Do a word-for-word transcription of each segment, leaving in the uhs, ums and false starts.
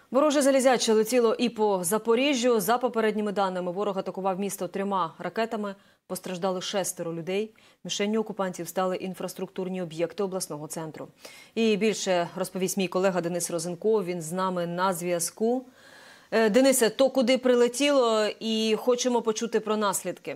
Вороже залізяче летіло і по Запоріжжю. За попередніми даними, ворог атакував місто трьома ракетами. Постраждали шестеро людей. Мішенню окупантів стали інфраструктурні об'єкти обласного центру. І більше розповість мій колега Денис Розенков. Він з нами на зв'язку. Денисе, то куди прилетіло і хочемо почути про наслідки.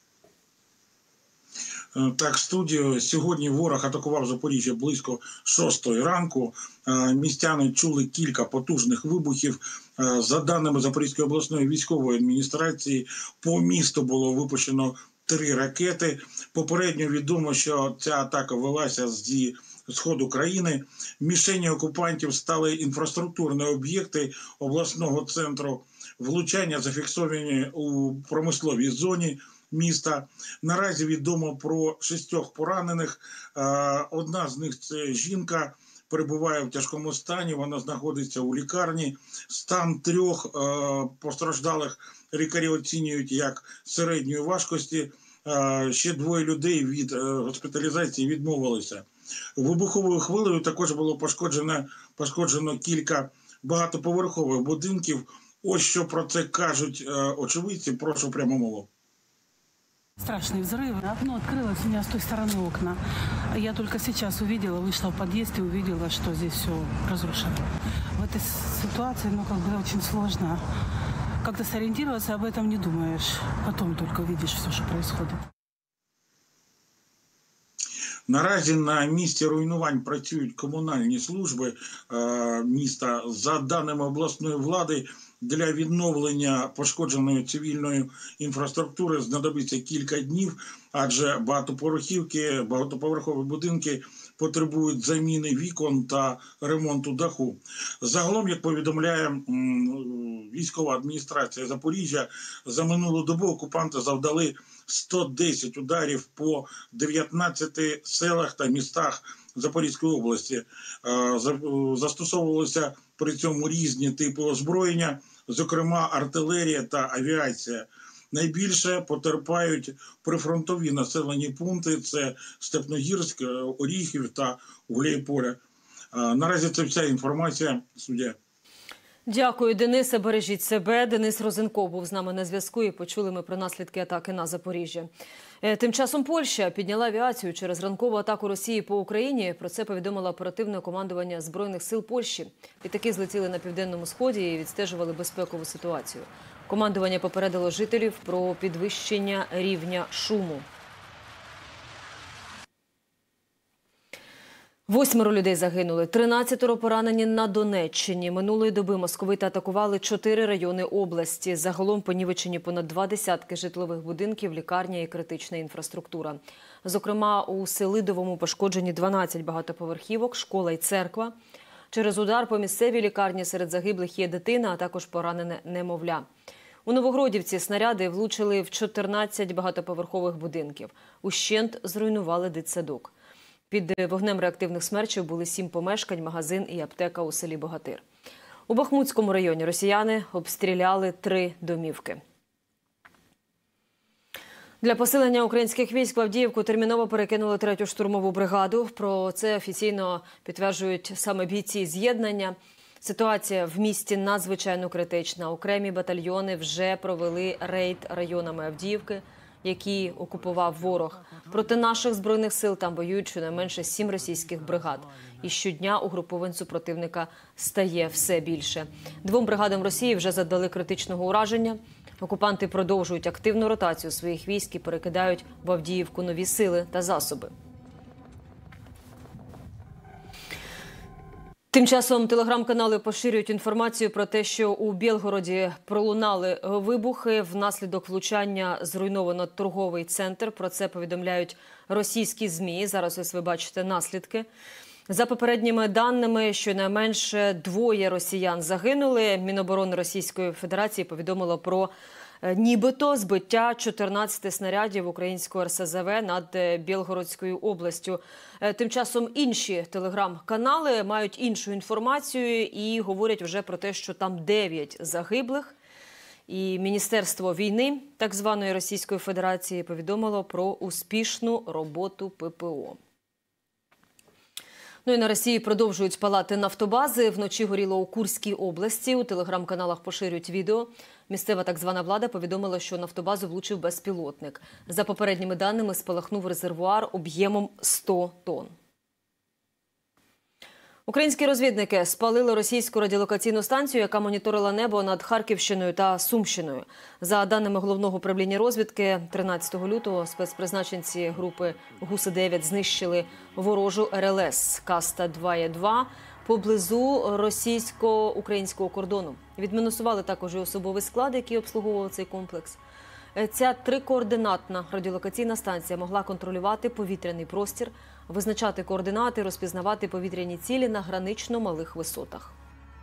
Так, студію. Сьогодні ворог атакував Запоріжжя близько шостої ранку. Містяни чули кілька потужних вибухів. За даними Запорізької обласної військової адміністрації, по місту було випущено три ракети. Попередньо відомо, що ця атака велася зі сходу країни. Мішенню окупантів стали інфраструктурні об'єкти обласного центру. Влучання зафіксовані у промисловій зоні міста. Наразі відомо про шістьох поранених. Одна з них – це жінка, перебуває в тяжкому стані, вона знаходиться у лікарні. Стан трьох постраждалих лікарі оцінюють як середньої важкості. Ще двоє людей від госпіталізації відмовилися. Вибуховою хвилею також було пошкоджено, пошкоджено кілька багатоповерхових будинків. Ось що про це кажуть очевидці. Прошу прямо мову. Страшный взрыв. Окно открылось, у меня с той стороны окна. Я только сейчас увидела, вышла в подъезд и увидела, что здесь все разрушено. В этой ситуации, ну, как бы очень сложно. Как-то сориентироваться, об этом не думаешь. Потом только видишь все, что происходит. Наразі на місці руйнувань працюють комунальні служби е, міста. За даними обласної влади, для відновлення пошкодженої цивільної інфраструктури знадобиться кілька днів, адже багатоповерхівки, багатоповерхові будинки потребують заміни вікон та ремонту даху. Загалом, як повідомляє військова адміністрація Запоріжжя, за минулу добу окупанти завдали сто десять ударів по дев'ятнадцяти селах та містах Запорізької області. Застосовувалися при цьому різні типи озброєння, зокрема артилерія та авіація. Найбільше потерпають прифронтові населені пункти – це Степногірськ, Оріхів та Гуляйполе. Наразі це вся інформація. Суддя. Дякую, Денисе. Бережіть себе. Денис Розенков був з нами на зв'язку і почули ми про наслідки атаки на Запоріжжя. Тим часом Польща підняла авіацію через ранкову атаку Росії по Україні. Про це повідомило оперативне командування Збройних сил Польщі. Літаки злетіли на південному сході і відстежували безпекову ситуацію. Командування попередило жителів про підвищення рівня шуму. Восьмеро людей загинули, тринадцятеро поранені на Донеччині. Минулої доби московити атакували чотири райони області. Загалом понівечені понад два десятки житлових будинків, лікарня і критична інфраструктура. Зокрема, у Селидовому пошкоджені дванадцять багатоповерхівок, школа і церква. Через удар по місцевій лікарні серед загиблих є дитина, а також поранене немовля. У Новогродівці снаряди влучили в чотирнадцять багатоповерхових будинків. Ущент зруйнували дитсадок. Під вогнем реактивних смерчів були сім помешкань, магазин і аптека у селі Богатир. У Бахмутському районі росіяни обстріляли три домівки. Для посилення українських військ в Авдіївку терміново перекинули третю штурмову бригаду. Про це офіційно підтверджують саме бійці з'єднання. Ситуація в місті надзвичайно критична. Окремі батальйони вже провели рейд районами Авдіївки, які окупував ворог. Проти наших збройних сил там воюють щонайменше сім російських бригад. І щодня угруповань супротивника стає все більше. Двом бригадам Росії вже завдали критичного ураження. Окупанти продовжують активну ротацію своїх військ і перекидають в Авдіївку нові сили та засоби. Тим часом телеграм-канали поширюють інформацію про те, що у Білгороді пролунали вибухи. Внаслідок влучання зруйновано торговий центр. Про це повідомляють російські ЗМІ. Зараз ось ви бачите наслідки. За попередніми даними, щонайменше двоє росіян загинули. Міноборони Російської Федерації повідомило про нібито збиття чотирнадцяти снарядів українського ер ес зе ве над Білгородською областю. Тим часом інші телеграм-канали мають іншу інформацію і говорять вже про те, що там дев'ять загиблих. І Міністерство війни так званої Російської Федерації повідомило про успішну роботу пе пе о. Ну і на Росії продовжують палати нафтобази. Вночі горіло у Курській області. У телеграм-каналах поширюють відео. Місцева так звана влада повідомила, що нафтобазу влучив безпілотник. За попередніми даними, спалахнув резервуар об'ємом сто тонн. Українські розвідники спалили російську радіолокаційну станцію, яка моніторила небо над Харківщиною та Сумщиною. За даними Головного управління розвідки, тринадцятого лютого спецпризначенці групи Гуси дев'ять знищили ворожу ер ел ес Каста два Е два поблизу російсько-українського кордону. Відмінусували також і особовий склад, який обслуговував цей комплекс. Ця трикоординатна радіолокаційна станція могла контролювати повітряний простір, визначати координати, розпізнавати повітряні цілі на гранично малих висотах.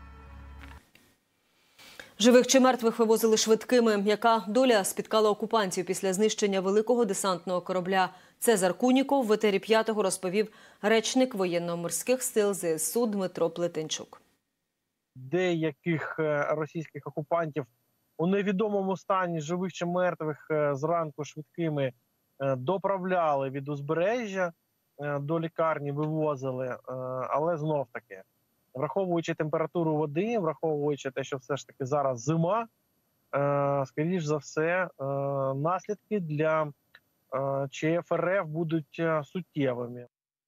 Живих чи мертвих вивозили швидкими. Яка доля спіткала окупантів після знищення великого десантного корабля «Цезар Куніков», в етері п'ятого розповів речник воєнно-морських сил зе ес у Дмитро Плетенчук. Деяких російських окупантів у невідомому стані, живих чи мертвих, зранку швидкими доправляли від узбережжя, до лікарні вивозили, але знов-таки, враховуючи температуру води, враховуючи те, що все ж таки зараз зима, скоріш за все, наслідки для че еф ер еф будуть суттєвими.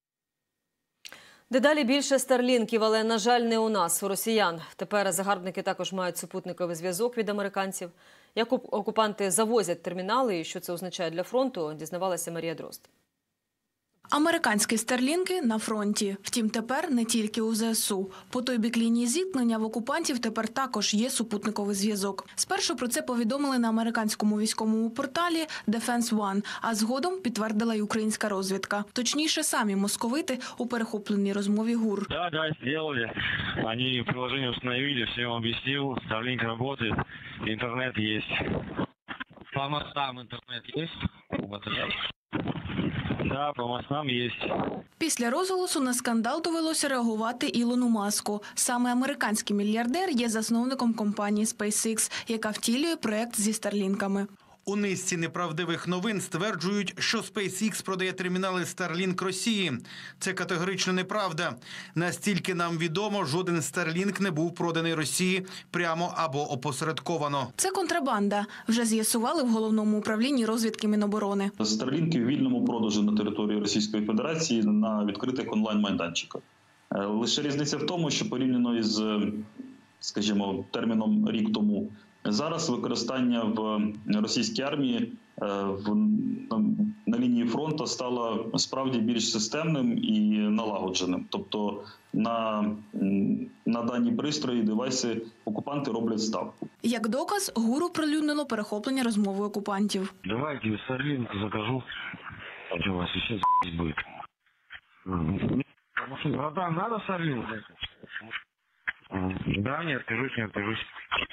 Дедалі більше старлінків, але, на жаль, не у нас, у росіян. Тепер загарбники також мають супутниковий зв'язок від американців. Як окупанти завозять термінали і що це означає для фронту, дізнавалася Марія Дрозд. Американські старлінки на фронті. Втім, тепер не тільки у зе ес у. По той бік лінії зіткнення в окупантів тепер також є супутниковий зв'язок. Спершу про це повідомили на американському військовому порталі Defense One, а згодом підтвердила й українська розвідка. Точніше, самі московити у перехопленій розмові ГУР. Да, да, сделали. Они приложение установили, все им объяснил. Starlink работает, интернет есть. По мостам интернет есть? Вот это. Да, по мостам есть. Після розголосу на скандал довелося реагувати Ілону Маску. Саме американський мільярдер є засновником компанії SpaceX, яка втілює проект зі старлінками. У низці неправдивих новин стверджують, що SpaceX продає термінали Starlink Росії. Це категорично неправда. Настільки нам відомо, жоден Starlink не був проданий Росії прямо або опосередковано. Це контрабанда. Вже з'ясували в Головному управлінні розвідки Міноборони. Starlink в вільному продажу на території Російської Федерації на відкритих онлайн-майданчиках. Лише різниця в тому, що порівняно із, скажімо, терміном рік тому, зараз використання в російській армії в, на лінії фронту стало справді більш системним і налагодженим. Тобто на, на дані пристрої, девайси окупанти роблять ставку. Як доказ, ГУР оприлюднило перехоплення розмови окупантів. Давайте Starlink закажу. А что у вас сейчас будет? Братан, надо Starlink? Да, не откажусь, не откажусь.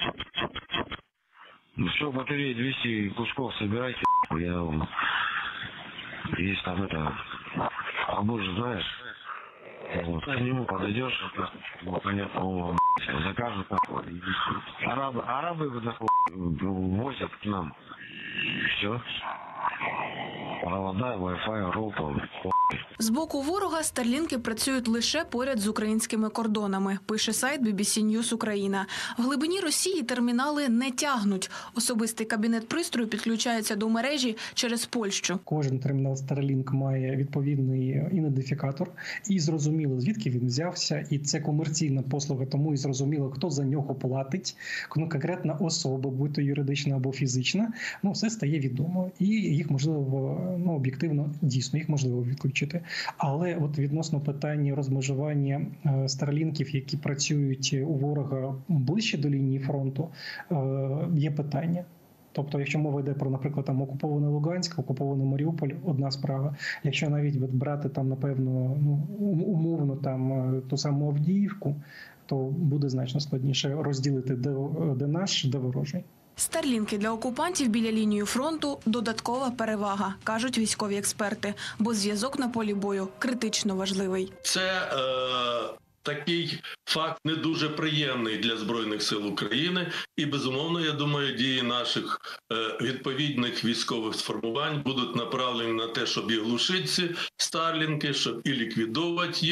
Ну что, батареи двести кусков собирайте, я вам... Есть там это... Арбуз, знаешь? Вот, к нему подойдешь, вот, понятно, закажут, арабы, арабы возят к нам. Все. Провода, Wi-Fi, роутер. З боку ворога старлінки працюють лише поряд з українськими кордонами, пише сайт бі бі сі News Україна. В глибині Росії термінали не тягнуть. Особистий кабінет пристрою підключається до мережі через Польщу. Кожен термінал Starlink має відповідний ідентифікатор і зрозуміло, звідки він взявся. І це комерційна послуга, тому і зрозуміло, хто за нього платить. Ну, конкретна особа, будь то юридична або фізична, ну, все стає відомо. І їх можливо, ну, об'єктивно, дійсно, їх можливо відключити. Але от відносно питання розмежування старлінків, які працюють у ворога ближче до лінії фронту, є питання. Тобто, якщо мова йде про, наприклад, там окупований Луганськ, окупований Маріуполь, одна справа. Якщо навіть брати там, напевно, ну, умовно там ту саму Авдіївку, то буде значно складніше розділити, де, де наш, де ворожий. Старлінки для окупантів біля лінії фронту – додаткова перевага, кажуть військові експерти, бо зв'язок на полі бою критично важливий. Це е, такий факт не дуже приємний для Збройних сил України і, безумовно, я думаю, дії наших е, відповідних військових сформувань будуть направлені на те, щоб і глушити ці старлінки, щоб і ліквідовувати їх,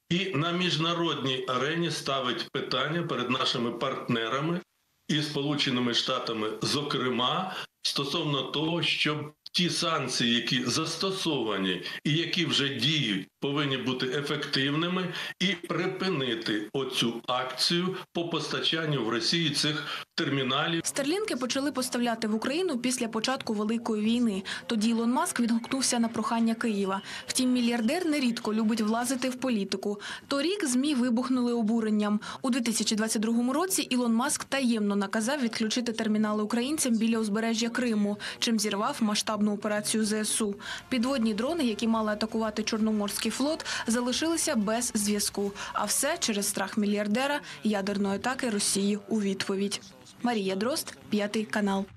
і на міжнародній арені ставить питання перед нашими партнерами і Сполученими Штатами, зокрема, стосовно того, щоб ті санкції, які застосовані і які вже діють, повинні бути ефективними і припинити оцю акцію по постачанню в Росії цих терміналів. Старлінки почали поставляти в Україну після початку Великої війни. Тоді Ілон Маск відгукнувся на прохання Києва. Втім, мільярдер нерідко любить влазити в політику. Торік ЗМІ вибухнули обуренням. У дві тисячі двадцять другому році Ілон Маск таємно наказав відключити термінали українцям біля узбережжя Криму, чим зірвав масштабну операцію ЗСУ. Підводні дрони, які мали атакувати Чорноморський флот, залишилися без зв'язку. А все через страх мільярдера ядерної атаки Росії у відповідь. Марія Дрозд, П'ятий канал.